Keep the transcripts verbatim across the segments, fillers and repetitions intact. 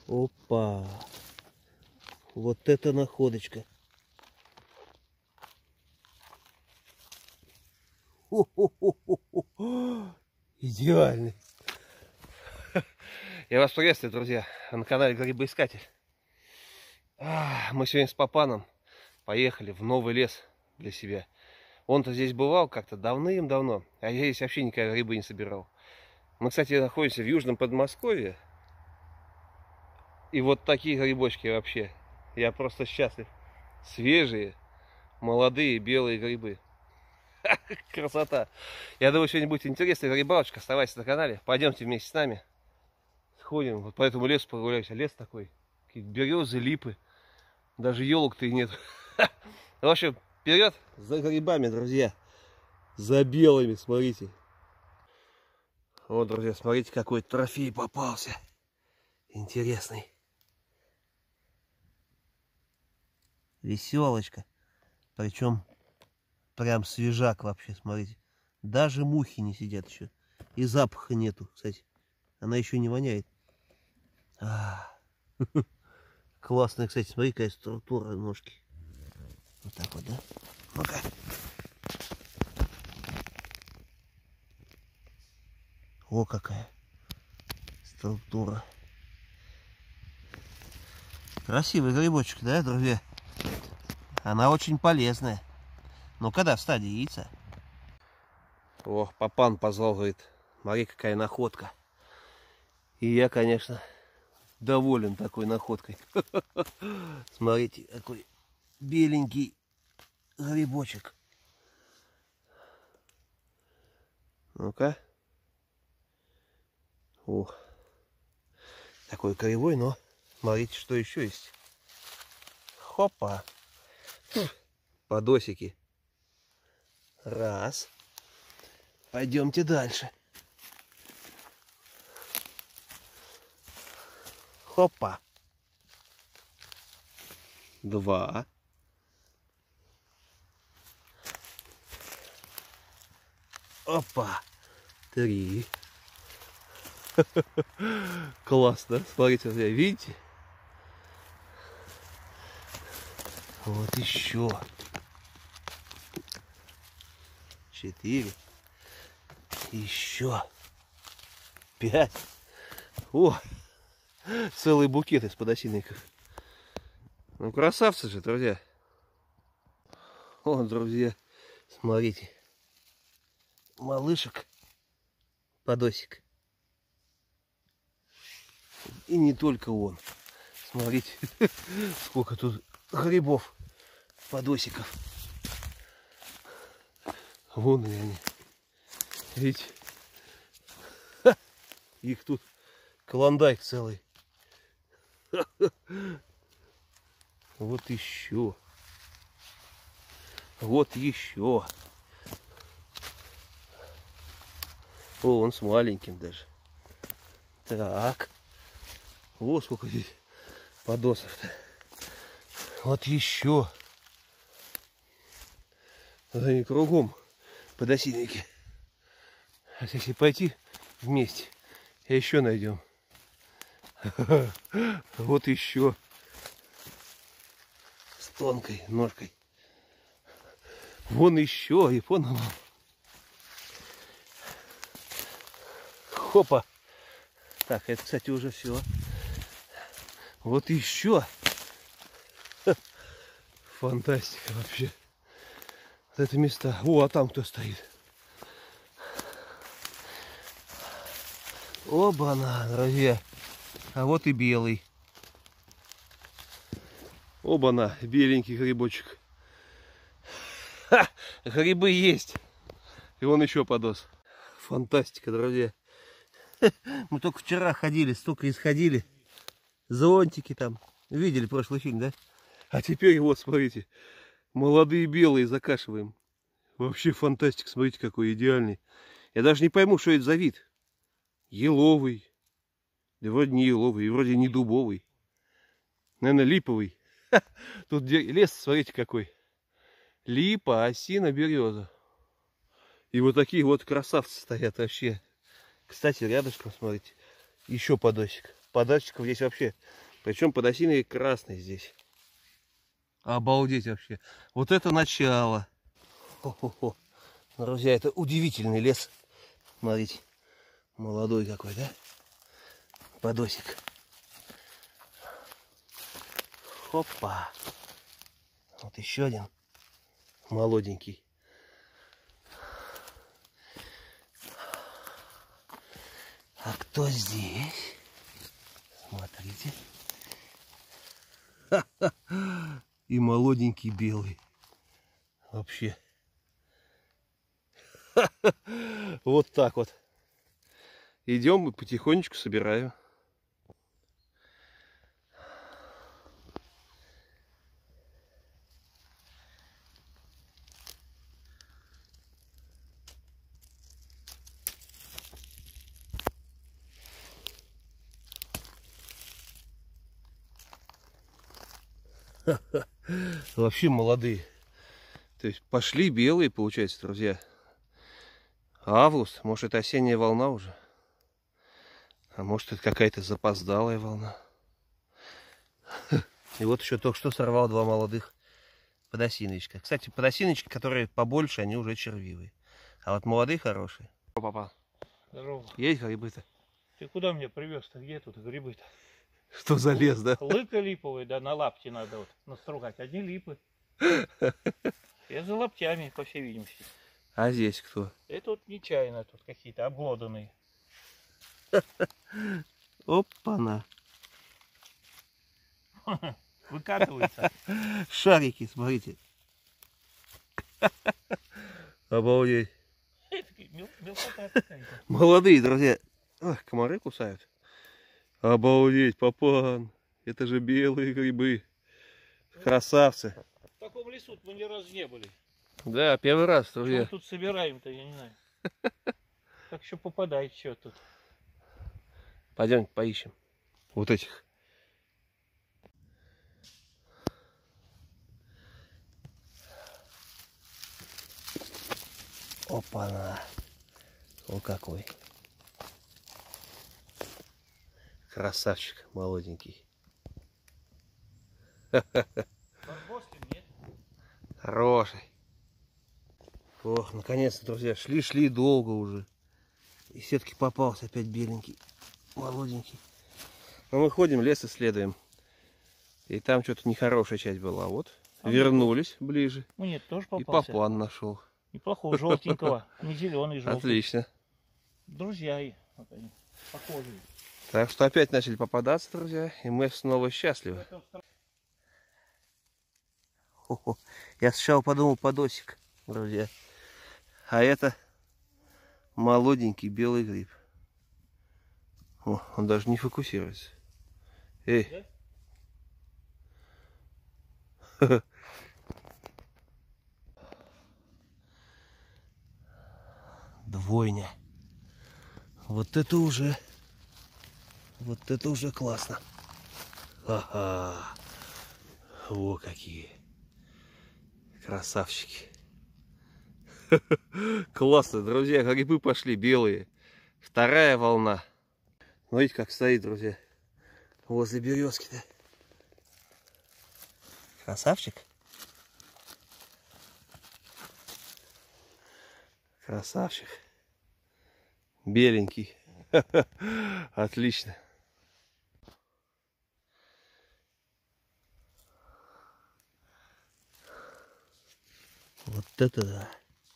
Опа. Вот это находочка. О-хо-хо-хо-хо. Идеальный. Я вас приветствую, друзья, на канале Грибоискатель. Мы сегодня с Папаном поехали в новый лес для себя. Он-то здесь бывал как-то давным-давно, а я здесь вообще никогда грибы не собирал. Мы, кстати, находимся в Южном Подмосковье. И вот такие грибочки вообще. Я просто счастлив. Свежие, молодые, белые грибы. Красота. Я думаю, сегодня будет интересная грибалочка. Оставайтесь на канале. Пойдемте вместе с нами. Сходим вот по этому лесу прогуляемся. Лес такой. Какие березы, липы. Даже елок-то и нет. В общем, вперед за грибами, друзья. За белыми, смотрите. Вот, друзья, смотрите, какой трофей попался. Интересный. Веселочка. Причем прям свежак вообще, смотрите. Даже мухи не сидят еще. И запаха нету, кстати. Она еще не воняет. А -а -а. Классная, кстати, смотри, какая структура ножки. Вот так вот, да? Ну-ка. О, какая структура. Красивый грибочек, да, друзья? Она очень полезная. Но когда в стадии яйца? О, Папан позвал, говорит, смотри, какая находка. И я, конечно, доволен такой находкой. Смотрите, какой беленький грибочек. Ну-ка. О, такой кривой, но смотрите, что еще есть. Хопа. Подосики. Раз. Пойдемте дальше. Хопа. Два. Опа. Три. Классно. Смотрите, видите? Вот еще. Четыре. Еще. Пять. О! Целый букет из подосиновиков. Ну, красавцы же, друзья. О, друзья, смотрите. Малышек. Подосик. И не только он. Смотрите, сколько тут грибов, подосиков. Вон они. Видите? Ха! Их тут клондайк целый. Вот еще. Вот еще. О, он с маленьким даже. Так. О, сколько здесь подосов-то. Вот еще. Они кругом подосиновики. А если пойти вместе, еще найдем. Вот еще. С тонкой ножкой. Вон еще. И вон оно. Хопа. Так, это, кстати, уже все. Вот еще. Фантастика вообще. Вот это места. О, а там кто стоит? Оба-на, друзья. А вот и белый. Оба-на, беленький грибочек. Ха! Грибы есть. И вон еще подос. Фантастика, друзья. Мы только вчера ходили, столько исходили. Зонтики там. Видели прошлый фильм, да? А теперь вот, смотрите. Молодые белые закашиваем. Вообще фантастика. Смотрите, какой идеальный. Я даже не пойму, что это за вид. Еловый. Да вроде не еловый, и вроде не дубовый. Наверное, липовый. Ха! Тут лес, смотрите, какой. Липа, осина, береза. И вот такие вот красавцы стоят вообще. Кстати, рядышком, смотрите, еще подосик. подачков здесь вообще. Причем подосиновик красный здесь. Обалдеть вообще. Вот это начало. Хо-хо-хо. Друзья, это удивительный лес. Смотрите. Молодой какой, да? Подосик. Хопа. Вот еще один. Молоденький. А кто здесь? Смотрите. И молоденький белый. Вообще. Вот так вот. Идем и потихонечку собираем. Вообще молодые. То есть пошли белые, получается, друзья. Август, может, это осенняя волна уже. А может, это какая-то запоздалая волна. И вот еще только что сорвал два молодых подосиновичка. Кстати, подосиновички, которые побольше, они уже червивые. А вот молодые хорошие. О, папа. Здорово. Есть грибы-то? Ты куда меня привез-то? Где тут грибы-то? Что за лес, да? Лыка липовая, да, на лапти надо вот настругать. Одни липы. Я за лаптями, по всей видимости. А здесь кто? Это вот нечаянно тут какие-то обглоданные. Опа-на. Выкатываются. Шарики, смотрите. Обалдеть. Мелкота какая-то. Молодые, друзья. Ой, комары кусают. Обалдеть, папан. Это же белые грибы. Красавцы. В таком лесу мы ни разу не были. Да, первый раз, Что друзья. мы тут собираем-то, я не знаю. Так что попадает что тут. Пойдем поищем. Вот этих. Опа-на. О, какой. Красавчик молоденький. Барбоскин, нет? Хороший. Ох, наконец-то, друзья, шли-шли долго уже. И все-таки попался опять беленький, молоденький. Но мы ходим, лес исследуем. И там что-то нехорошая часть была. Вот, а вернулись вот ближе. Ну нет, тоже И попался. папан нашел. Неплохого, желтенького. Не зеленый, желтый. Отлично. Друзья и вот они, похожие. Так что опять начали попадаться, друзья. И мы снова счастливы. Хо-хо. Я сначала подумал подосик, друзья. А это молоденький белый гриб. О, он даже не фокусируется. Эй. Да? Двойня. Вот это уже, вот это уже классно. Ага. О, какие красавчики. Классно, друзья, грибы пошли белые. Вторая волна. Смотрите, как стоит, друзья, возле березки-то. Красавчик. Красавчик. Беленький. Отлично. Вот это да.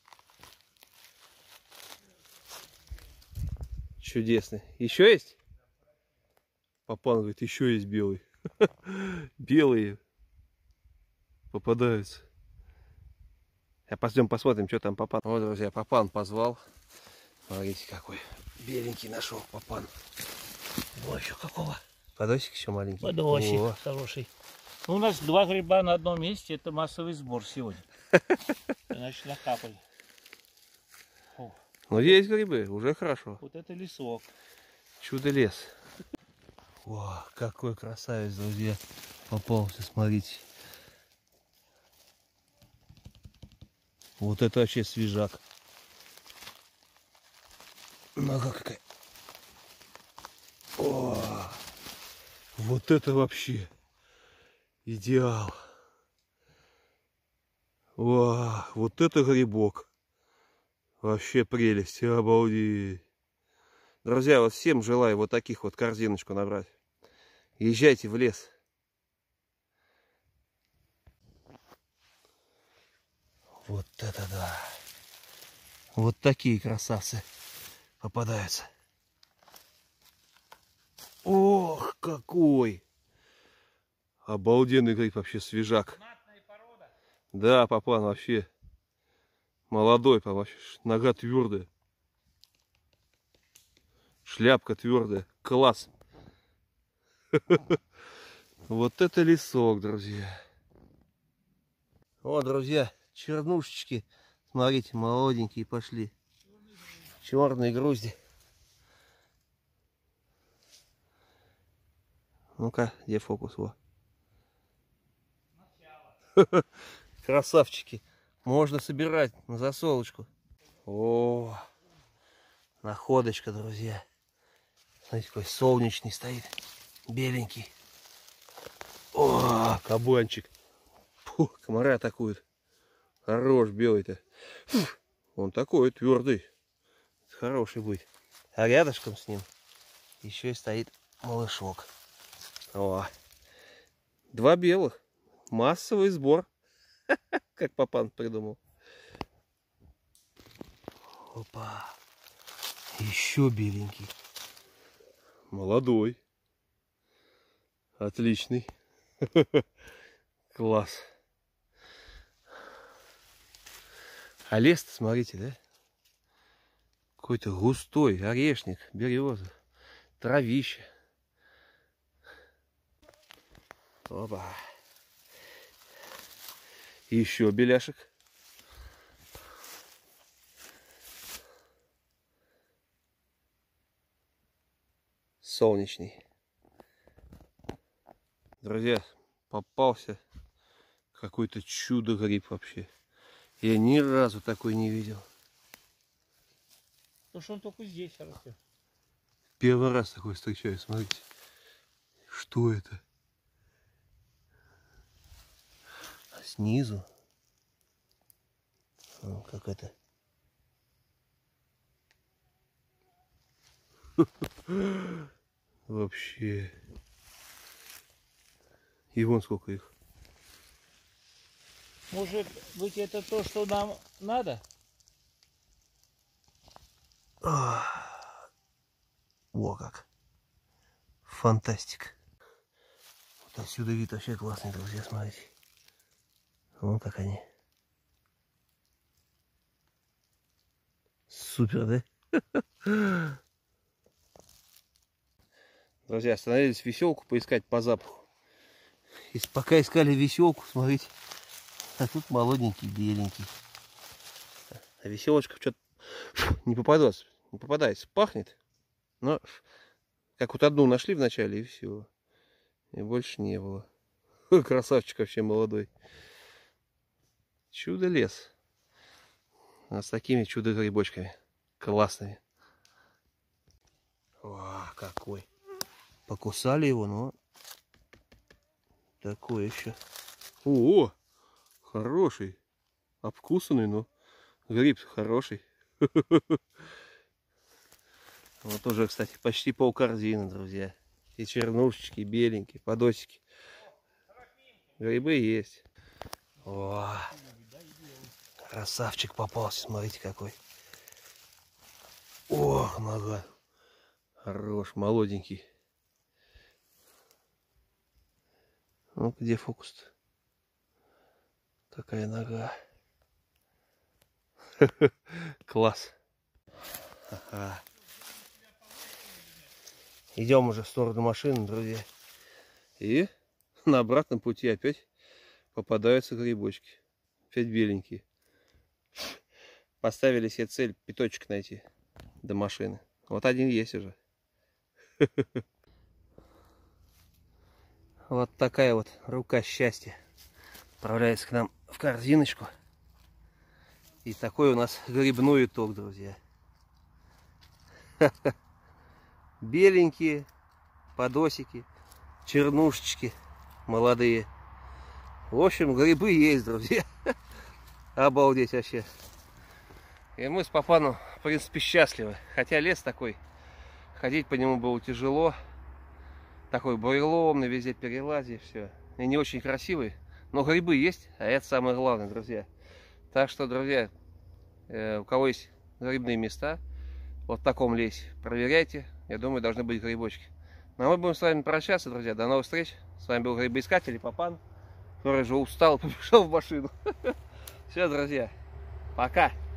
Чудесный. Еще есть? Папан говорит, еще есть белый. Белые попадаются. А пойдем посмотрим, что там папан. Вот, друзья, папан позвал. Смотрите, какой беленький нашел папан. Ой, еще какого? Подосик еще маленький. Подосик О. хороший. Ну, у нас два гриба на одном месте. Это массовый сбор сегодня. Значит, накапали. О. Ну, есть грибы, уже хорошо. Вот это лесок. Чудо-лес. О, какой красавец, друзья. Попался, смотрите. Вот это вообще свежак. Нога какая. О, Вот это вообще идеал. Вау, вот это грибок. Вообще прелесть, обалдеть. Друзья, вот всем желаю вот таких вот корзиночку набрать. Езжайте в лес. Вот это да. Вот такие красавцы попадаются. Ох, какой! Обалденный гриб, вообще свежак. Да, папан, вообще молодой, вообще нога твердая. Шляпка твердая. Класс. Вот это лесок, друзья. О, друзья, чернушечки. Смотрите, молоденькие пошли. Черные грузди. Ну-ка, где фокус? Во. Красавчики. Можно собирать на засолочку. О, находочка, друзья. Смотрите, какой солнечный стоит. Беленький. О, кабанчик. Фу, комары атакуют. Хорош белый-то. Он такой твердый. Хороший будет. А рядышком с ним еще и стоит малышок. О, два белых. Массовый сбор. Как папан придумал. Опа. Еще беленький. Молодой. Отличный. Класс. А лес-то, смотрите, да? Какой-то густой орешник, береза, травище. Опа. Еще беляшек. Солнечный. Друзья, попался какой-то чудо-гриб вообще. Я ни разу такой не видел. Потому что он только здесь растет. Первый раз такой встречаю, смотрите. Что это? А снизу ну, как это? Вообще. И вон сколько их. Может быть, это то, что нам надо? О как. Фантастика. Вот отсюда вид вообще классный, друзья, смотрите. Вон как они. Супер, да? Друзья, остановились веселку поискать по запаху. И пока искали веселку, смотрите. А тут молоденький, беленький. А веселочка что-то не попадается. Не попадается. Пахнет. Но как вот одну нашли вначале и все. И больше не было. Красавчик вообще молодой. Чудо-лес. А с такими чудо-грибочками. Классными. О, какой. Покусали его, но такой еще. О, хороший. Обкусанный, но гриб хороший. Вот уже, кстати, почти полкорзины, друзья. И чернушечки, беленькие, подосики. Грибы есть. О, красавчик попался, смотрите какой. Ох, нога. Хорош, молоденький. Ну, где фокус-то? Такая нога. Класс. Ага. Идем уже в сторону машины, друзья. И на обратном пути опять попадаются грибочки. Опять беленькие. Поставили себе цель пяточек найти до машины. Вот один есть уже. Вот такая вот рука счастья отправляется к нам в корзиночку. И такой у нас грибной итог, друзья. Беленькие подосики, чернушечки молодые. В общем, грибы есть, друзья. Обалдеть вообще. И мы с Папаном, в принципе, счастливы. Хотя лес такой, ходить по нему было тяжело. Такой буреломный, везде перелази, все. И не очень красивый. Но грибы есть, а это самое главное, друзья. Так что, друзья, э, у кого есть грибные места, вот в таком лесе, проверяйте. Я думаю, должны быть грибочки. Ну а мы будем с вами прощаться, друзья. До новых встреч. С вами был грибоискатель и Папан, который же устал, побежал в машину. Все, друзья, пока.